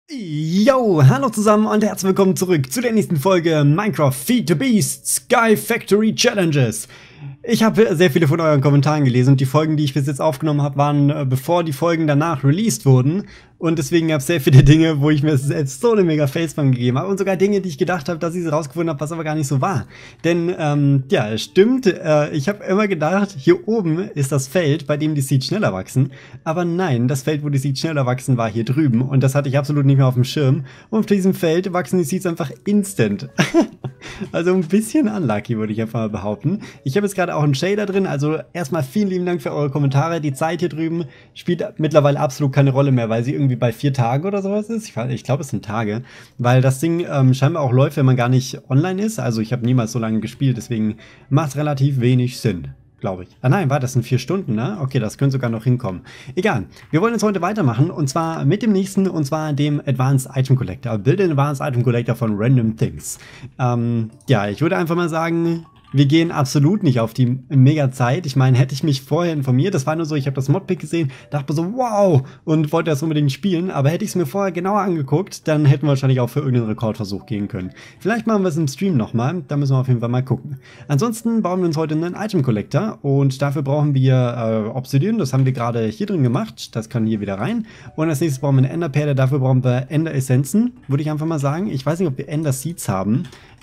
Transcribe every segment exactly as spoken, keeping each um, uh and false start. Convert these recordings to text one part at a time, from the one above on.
Yo, hallo zusammen und herzlich willkommen zurück zu der nächsten Folge Minecraft Feed the Beast Sky Factory Challenges. Ich habe sehr viele von euren Kommentaren gelesen und die Folgen, die ich bis jetzt aufgenommen habe, waren äh, bevor die Folgen danach released wurden. Und deswegen gab es sehr viele Dinge, wo ich mir selbst so eine mega Facepalm gegeben habe. Und sogar Dinge, die ich gedacht habe, dass ich sie rausgefunden habe, was aber gar nicht so war. Denn, ähm, ja, es stimmt, äh, ich habe immer gedacht, hier oben ist das Feld, bei dem die Seeds schneller wachsen. Aber nein, das Feld, wo die Seeds schneller wachsen, war hier drüben. Und das hatte ich absolut nicht mehr auf dem Schirm. Und auf diesem Feld wachsen die Seeds einfach instant. Also ein bisschen unlucky, würde ich einfach mal behaupten. Ich habe jetzt gerade auch einen Shader drin, also erstmal vielen lieben Dank für eure Kommentare. Die Zeit hier drüben spielt mittlerweile absolut keine Rolle mehr, weil sie irgendwie bei vier Tagen oder sowas ist. Ich, ich glaube, es sind Tage, weil das Ding ähm, scheinbar auch läuft, wenn man gar nicht online ist. Also ich habe niemals so lange gespielt, deswegen macht es relativ wenig Sinn. Glaube ich. Ah nein, war das sind vier Stunden, ne? Okay, das könnte sogar noch hinkommen. Egal. Wir wollen jetzt heute weitermachen und zwar mit dem nächsten und zwar dem Advanced Item Collector. Build an Advanced Item Collector von Random Things. Ähm, ja, ich würde einfach mal sagen, wir gehen absolut nicht auf die Mega-Zeit. Ich meine, hätte ich mich vorher informiert, das war nur so, ich habe das Modpick gesehen, dachte so, wow, und wollte das unbedingt spielen, aber hätte ich es mir vorher genauer angeguckt, dann hätten wir wahrscheinlich auch für irgendeinen Rekordversuch gehen können. Vielleicht machen wir es im Stream nochmal, da müssen wir auf jeden Fall mal gucken. Ansonsten bauen wir uns heute einen Item Collector und dafür brauchen wir äh, Obsidian, das haben wir gerade hier drin gemacht, das kann hier wieder rein. Und als nächstes brauchen wir eine Enderperle, dafür brauchen wir Ender-Essenzen, würde ich einfach mal sagen. Ich weiß nicht, ob wir Ender-Seeds haben.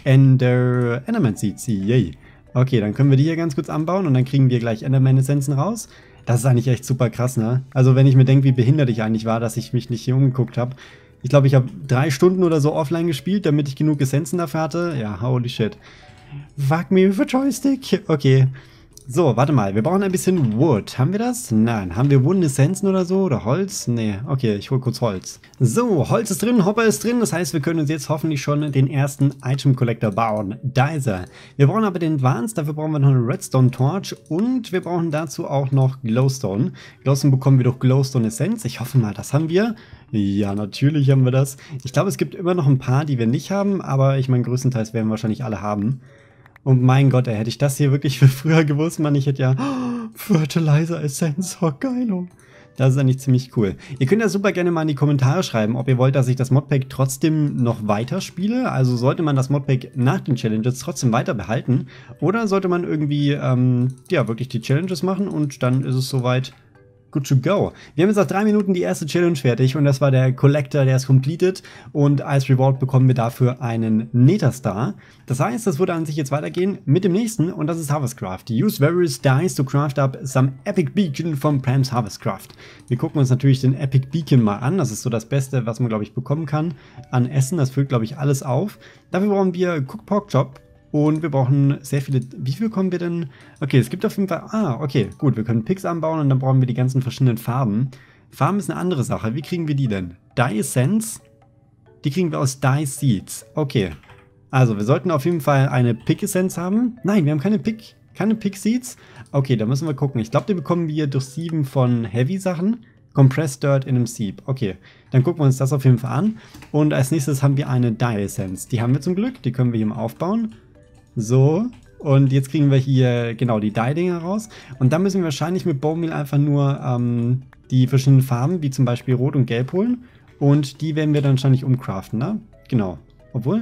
Ender Enderman Seeds, yay. Okay, dann können wir die hier ganz kurz anbauen und dann kriegen wir gleich Enderman-Essenzen raus. Das ist eigentlich echt super krass, ne? Also wenn ich mir denke, wie behindert ich eigentlich war, dass ich mich nicht hier umgeguckt habe. Ich glaube, ich habe drei Stunden oder so offline gespielt, damit ich genug Essenzen dafür hatte. Ja, holy shit. Fuck me with a joystick. Okay. So, warte mal, wir brauchen ein bisschen Wood. Haben wir das? Nein. Haben wir Wooden Essenzen oder so? Oder Holz? Nee. Okay, ich hole kurz Holz. So, Holz ist drin, Hopper ist drin. Das heißt, wir können uns jetzt hoffentlich schon den ersten Item Collector bauen. Da ist er. Wir brauchen aber den Advanced, dafür brauchen wir noch eine Redstone Torch. Und wir brauchen dazu auch noch Glowstone. Glowstone bekommen wir durch Glowstone Essenz. Ich hoffe mal, das haben wir. Ja, natürlich haben wir das. Ich glaube, es gibt immer noch ein paar, die wir nicht haben. Aber ich meine, größtenteils werden wir wahrscheinlich alle haben. Und mein Gott, ey, hätte ich das hier wirklich für früher gewusst, man, ich hätte ja oh, Fertilizer Essenz, oh geilo. Das ist eigentlich ziemlich cool. Ihr könnt ja super gerne mal in die Kommentare schreiben, ob ihr wollt, dass ich das Modpack trotzdem noch weiter spiele. Also sollte man das Modpack nach den Challenges trotzdem weiter behalten. Oder sollte man irgendwie, ähm, ja, wirklich die Challenges machen und dann ist es soweit good to go. Wir haben jetzt nach drei Minuten die erste Challenge fertig und das war der Collector, der ist completed und als Reward bekommen wir dafür einen Nether Star. Das heißt, das würde an sich jetzt weitergehen mit dem nächsten und das ist Harvestcraft. Use various dyes to craft up some epic beacon from Pram's Harvestcraft. Wir gucken uns natürlich den Epic Beacon mal an. Das ist so das Beste, was man, glaube ich, bekommen kann an Essen. Das füllt, glaube ich, alles auf. Dafür brauchen wir Cook Pork Chop. Und wir brauchen sehr viele. Wie viel kommen wir denn? Okay, es gibt auf jeden Fall. Ah, okay, gut. Wir können Picks anbauen und dann brauchen wir die ganzen verschiedenen Farben. Farben ist eine andere Sache. Wie kriegen wir die denn? Dye Essence? Die kriegen wir aus Dye Seeds. Okay. Also, wir sollten auf jeden Fall eine Pick Essence haben. Nein, wir haben keine Pick. Keine Pick Seeds. Okay, da müssen wir gucken. Ich glaube, die bekommen wir durch Sieben von Heavy Sachen. Compressed Dirt in einem Sieb. Okay, dann gucken wir uns das auf jeden Fall an. Und als nächstes haben wir eine Dye Essence. Die haben wir zum Glück. Die können wir hier mal aufbauen. So, und jetzt kriegen wir hier genau die Dye-Dinger raus. Und dann müssen wir wahrscheinlich mit Bone Meal einfach nur ähm, die verschiedenen Farben, wie zum Beispiel Rot und Gelb holen. Und die werden wir dann wahrscheinlich umcraften, ne? Genau. Obwohl?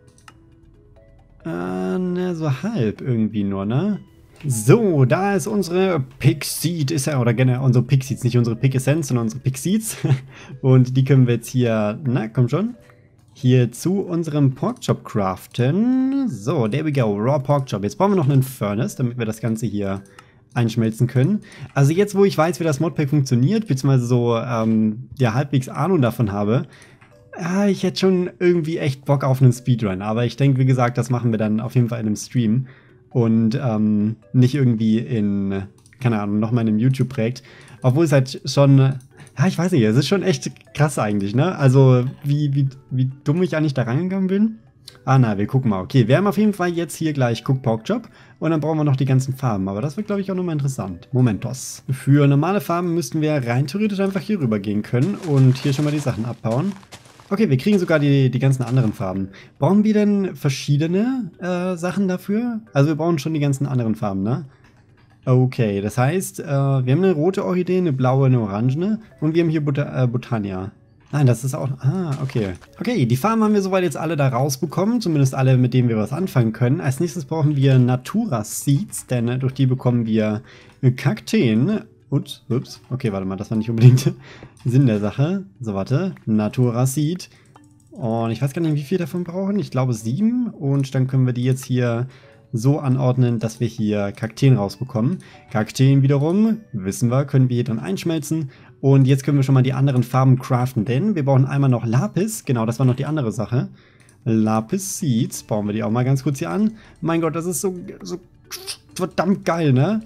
Äh, ne, so halb irgendwie nur, ne? So, da ist unsere Pick Seed, ist ja, oder generell unsere Pick Seeds, nicht unsere Pick Essence, sondern unsere Pick Seeds. Und die können wir jetzt hier, na, komm schon. Hier zu unserem Porkchop craften. So, there we go. Raw Porkchop. Jetzt brauchen wir noch einen Furnace, damit wir das Ganze hier einschmelzen können. Also jetzt, wo ich weiß, wie das Modpack funktioniert, beziehungsweise so ähm, ja, halbwegs Ahnung davon habe, ja, ich hätte schon irgendwie echt Bock auf einen Speedrun. Aber ich denke, wie gesagt, das machen wir dann auf jeden Fall in einem Stream. Und ähm, nicht irgendwie in, keine Ahnung, nochmal in einem YouTube-Projekt. Obwohl es halt schon... Ja, ich weiß nicht, es ist schon echt krass eigentlich, ne? Also, wie, wie, wie dumm ich eigentlich da rangegangen bin. Ah, na, wir gucken mal. Okay, wir haben auf jeden Fall jetzt hier gleich Cook Pork Chop. Und dann brauchen wir noch die ganzen Farben. Aber das wird, glaube ich, auch nochmal interessant. Momentos. Für normale Farben müssten wir rein theoretisch einfach hier rüber gehen können. Und hier schon mal die Sachen abbauen. Okay, wir kriegen sogar die, die ganzen anderen Farben. Brauchen wir denn verschiedene äh, Sachen dafür? Also, wir brauchen schon die ganzen anderen Farben, ne? Okay, das heißt, äh, wir haben eine rote Orchidee, eine blaue, eine orangene und wir haben hier Bot äh, Botania. Nein, das ist auch... Ah, okay. Okay, die Farben haben wir soweit jetzt alle da rausbekommen. Zumindest alle, mit denen wir was anfangen können. Als nächstes brauchen wir Natura Seeds, denn durch die bekommen wir Kakteen. Ups, ups. Okay, warte mal, das war nicht unbedingt Sinn der Sache. So, warte. Natura Seed. Und ich weiß gar nicht, wie viel davon brauchen. Ich glaube sieben. Und dann können wir die jetzt hier so anordnen, dass wir hier Kakteen rausbekommen. Kakteen wiederum, wissen wir, können wir hier dann einschmelzen. Und jetzt können wir schon mal die anderen Farben craften, denn wir brauchen einmal noch Lapis. Genau, das war noch die andere Sache. Lapis Seeds, bauen wir die auch mal ganz kurz hier an. Mein Gott, das ist so, so verdammt geil, ne?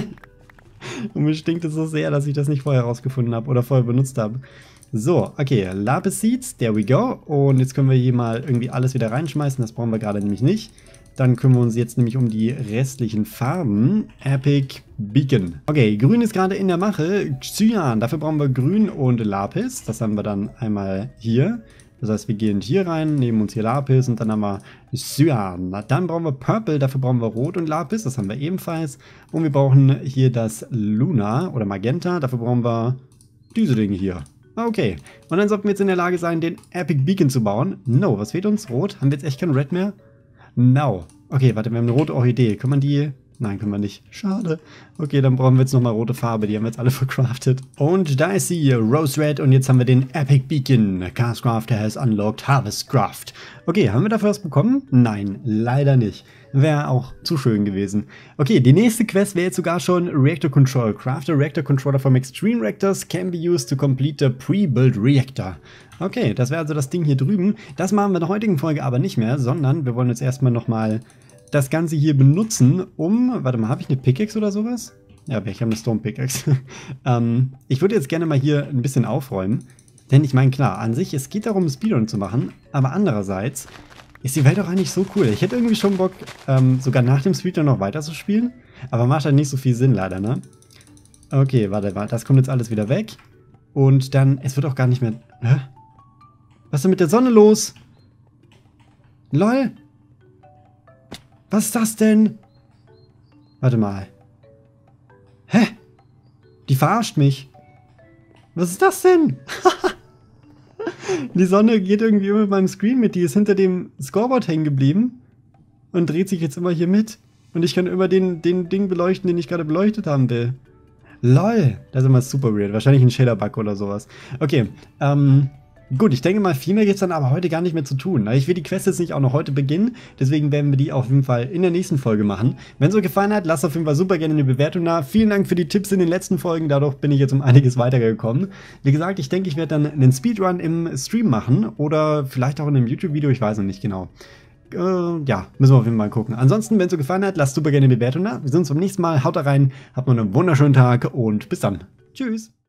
Und mir stinkt es so sehr, dass ich das nicht vorher rausgefunden habe oder vorher benutzt habe. So, okay, Lapis Seeds, there we go. Und jetzt können wir hier mal irgendwie alles wieder reinschmeißen, das brauchen wir gerade nämlich nicht. Dann kümmern wir uns jetzt nämlich um die restlichen Farben. Epic Beacon. Okay, grün ist gerade in der Mache. Cyan, dafür brauchen wir grün und Lapis. Das haben wir dann einmal hier. Das heißt, wir gehen hier rein, nehmen uns hier Lapis und dann haben wir Cyan. Dann brauchen wir Purple, dafür brauchen wir Rot und Lapis. Das haben wir ebenfalls. Und wir brauchen hier das Luna oder Magenta. Dafür brauchen wir diese Dinge hier. Okay, und dann sollten wir jetzt in der Lage sein, den Epic Beacon zu bauen. No, was fehlt uns? Rot? Haben wir jetzt echt kein Red mehr? No. Okay, warte, wir haben eine rote Orchidee. Kann man die... Nein, können wir nicht. Schade. Okay, dann brauchen wir jetzt nochmal rote Farbe. Die haben wir jetzt alle vercraftet. Und da ist sie, Rose Red. Und jetzt haben wir den Epic Beacon. Castcrafter has unlocked Harvestcraft. Okay, haben wir dafür was bekommen? Nein, leider nicht. Wäre auch zu schön gewesen. Okay, die nächste Quest wäre jetzt sogar schon Reactor Control. Craft a Reactor Controller from Extreme Reactors can be used to complete the pre-built Reactor. Okay, das wäre also das Ding hier drüben. Das machen wir in der heutigen Folge aber nicht mehr, sondern wir wollen jetzt erstmal nochmal das Ganze hier benutzen, um... Warte mal, habe ich eine Pickaxe oder sowas? Ja, ich habe eine Stone Pickaxe. ähm, ich würde jetzt gerne mal hier ein bisschen aufräumen. Denn ich meine, klar, an sich, es geht darum, Speedrun zu machen. Aber andererseits ist die Welt doch eigentlich so cool. Ich hätte irgendwie schon Bock, ähm, sogar nach dem Speedrun noch weiter zu spielen. Aber macht halt nicht so viel Sinn, leider, ne? Okay, warte, warte, das kommt jetzt alles wieder weg. Und dann, es wird auch gar nicht mehr... Hä? Was ist denn mit der Sonne los? LOL? Was ist das denn? Warte mal. Hä? Die verarscht mich. Was ist das denn? Die Sonne geht irgendwie immer mit meinem Screen mit. Die ist hinter dem Scoreboard hängen geblieben. Und dreht sich jetzt immer hier mit. Und ich kann immer den, den Ding beleuchten, den ich gerade beleuchtet haben will. LOL. Das ist immer super weird. Wahrscheinlich ein Shader-Bug oder sowas. Okay, ähm... gut, ich denke mal, viel mehr gibt es dann aber heute gar nicht mehr zu tun. Ich will die Quest jetzt nicht auch noch heute beginnen, deswegen werden wir die auf jeden Fall in der nächsten Folge machen. Wenn es euch gefallen hat, lasst auf jeden Fall super gerne eine Bewertung da. Vielen Dank für die Tipps in den letzten Folgen, dadurch bin ich jetzt um einiges weitergekommen. Wie gesagt, ich denke, ich werde dann einen Speedrun im Stream machen oder vielleicht auch in einem YouTube-Video, ich weiß noch nicht genau. Äh, ja, müssen wir auf jeden Fall mal gucken. Ansonsten, wenn es euch gefallen hat, lasst super gerne eine Bewertung da. Wir sehen uns beim nächsten Mal, haut da rein, habt noch einen wunderschönen Tag und bis dann. Tschüss.